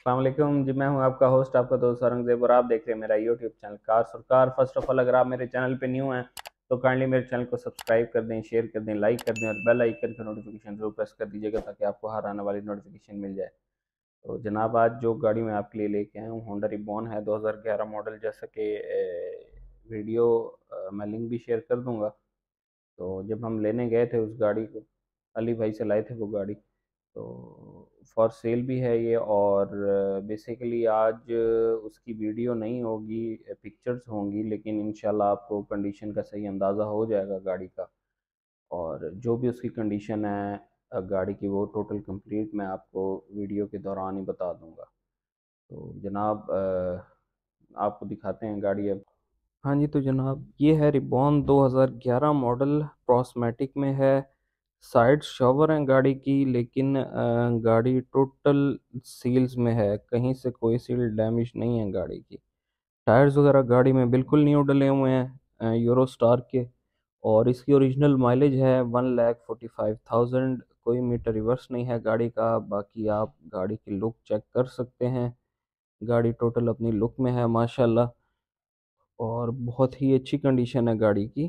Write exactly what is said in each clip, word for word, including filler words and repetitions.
अस्सलाम वालेकुम जी। मैं हूं आपका होस्ट, आपका दोस्त औरंगजेब, और आप देख रहे हैं मेरा यूट्यूब चैनल कार सरकार। फर्स्ट ऑफ ऑल, अगर आप मेरे चैनल पे न्यू हैं तो काइंडली मेरे चैनल को सब्सक्राइब कर दें, शेयर कर दें, लाइक कर दें और बेल आइकन का नोटिफिकेशन जरूर प्रेस कर दीजिएगा ताकि आपको हर आने वाली नोटिफिकेशन मिल जाए। तो जनाब, आज जो गाड़ी मैं आपके लिए लेके आया हूँ होंडा रिबॉन है, दो हज़ार ग्यारह मॉडल। जैसा कि वीडियो मैं लिंक भी शेयर कर दूंगा। तो जब हम लेने गए थे उस गाड़ी को, अली भाई से लाए थे वो गाड़ी। तो फॉर सेल भी है ये, और बेसिकली आज उसकी वीडियो नहीं होगी, पिक्चर्स होंगी, लेकिन इंशाल्लाह आपको कंडीशन का सही अंदाज़ा हो जाएगा गाड़ी का। और जो भी उसकी कंडीशन है अ, गाड़ी की, वो टोटल कंप्लीट मैं आपको वीडियो के दौरान ही बता दूंगा। तो जनाब, अ, आपको दिखाते हैं गाड़ी अब। हाँ जी, तो जनाब ये है रिबॉन दो हज़ार ग्यारह मॉडल, प्रोस्मेटिक में है। साइड शॉवर है गाड़ी की, लेकिन अ, गाड़ी टोटल सील्स में है, कहीं से कोई सील डैमेज नहीं है गाड़ी की। टायर्स वगैरह गाड़ी में बिल्कुल न्यू डले हुए हैं यूरो स्टार के। और इसकी ओरिजिनल माइलेज है one lakh forty five thousand. कोई मीटर रिवर्स नहीं है गाड़ी का। बाकी आप गाड़ी की लुक चेक कर सकते हैं। गाड़ी टोटल अपनी लुक में है माशाल्लाह, और बहुत ही अच्छी कंडीशन है गाड़ी की।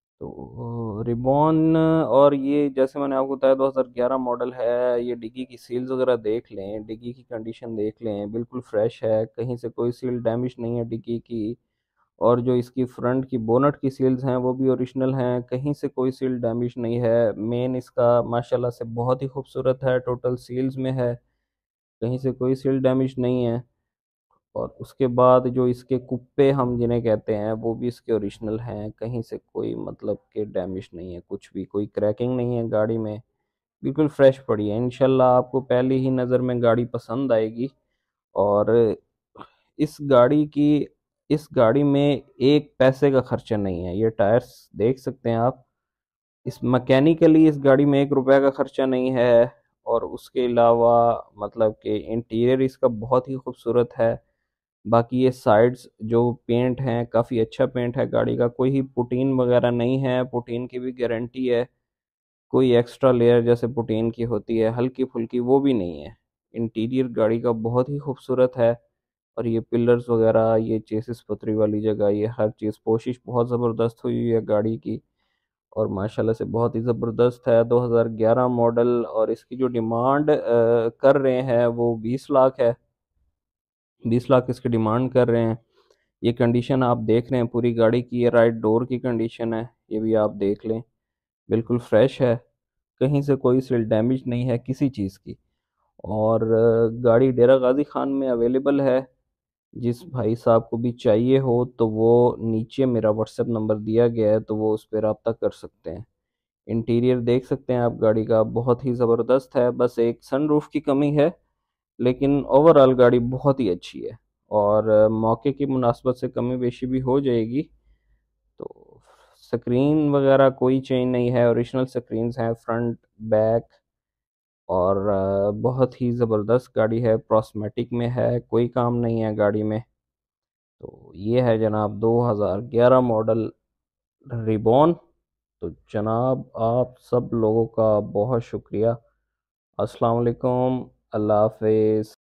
तो रिबॉन, और ये जैसे मैंने आपको बताया दो हज़ार ग्यारह मॉडल है। ये डिग्गी की सील्स वगैरह देख लें, डिग्गी की कंडीशन देख लें, बिल्कुल फ्रेश है, कहीं से कोई सील डैमेज नहीं है डिग्गी की। और जो इसकी फ्रंट की बोनट की सील्स हैं वो भी ओरिजिनल हैं, कहीं से कोई सील डैमेज नहीं है। मेन इसका माशाल्लाह से बहुत ही खूबसूरत है, टोटल सील्स में है, कहीं से कोई सील डैमेज नहीं है। और उसके बाद जो इसके कुप्पे हम जिन्हें कहते हैं वो भी इसके ओरिजिनल हैं, कहीं से कोई मतलब के डैमेज नहीं है, कुछ भी कोई क्रैकिंग नहीं है गाड़ी में, बिल्कुल फ्रेश पड़ी है। इंशाल्लाह आपको पहली ही नज़र में गाड़ी पसंद आएगी। और इस गाड़ी की इस गाड़ी में एक पैसे का खर्चा नहीं है। ये टायर्स देख सकते हैं आप। इस मैकेनिकली इस गाड़ी में एक रुपए का खर्चा नहीं है। और उसके अलावा मतलब कि इंटीरियर इसका बहुत ही खूबसूरत है। बाकी ये साइड्स जो पेंट हैं, काफ़ी अच्छा पेंट है गाड़ी का, कोई ही पुटीन वगैरह नहीं है, पुटीन की भी गारंटी है। कोई एक्स्ट्रा लेयर जैसे पुटीन की होती है हल्की फुल्की, वो भी नहीं है। इंटीरियर गाड़ी का बहुत ही खूबसूरत है। और ये पिलर्स वगैरह, ये चेसिस पतरी वाली जगह, ये हर चीज़ कोशिश बहुत ज़बरदस्त हुई हुई है गाड़ी की। और माशाल्लाह से बहुत ही ज़बरदस्त है, दो हज़ार ग्यारह मॉडल। और इसकी जो डिमांड कर रहे हैं वो बीस लाख है। बीस लाख इसकी डिमांड कर रहे हैं। ये कंडीशन आप देख रहे हैं पूरी गाड़ी की, ये राइट डोर की कंडीशन है, ये भी आप देख लें, बिल्कुल फ्रेश है, कहीं से कोई सील डैमेज नहीं है किसी चीज़ की। और अ, गाड़ी डेरा गाजी खान में अवेलेबल है। जिस भाई साहब को भी चाहिए हो तो वो नीचे मेरा व्हाट्सएप नंबर दिया गया है, तो वो उस पर रब्ता कर सकते हैं। इंटीरियर देख सकते हैं आप गाड़ी का, बहुत ही ज़बरदस्त है, बस एक सनरूफ की कमी है, लेकिन ओवरऑल गाड़ी बहुत ही अच्छी है। और अ, मौके की मुनासबत से कमी बेशी भी हो जाएगी। तो स्क्रीन वगैरह कोई चेंज नहीं है, ओरिजिनल स्क्रीन्स हैं फ्रंट बैक। और अ, बहुत ही ज़बरदस्त गाड़ी है, प्रोस्मेटिक में है, कोई काम नहीं है गाड़ी में। तो ये है जनाब दो हज़ार ग्यारह मॉडल रिबॉन। तो जनाब, आप सब लोगों का बहुत शुक्रिया। अस्सलाम वालेकुम, अल्लाह हाफिज़।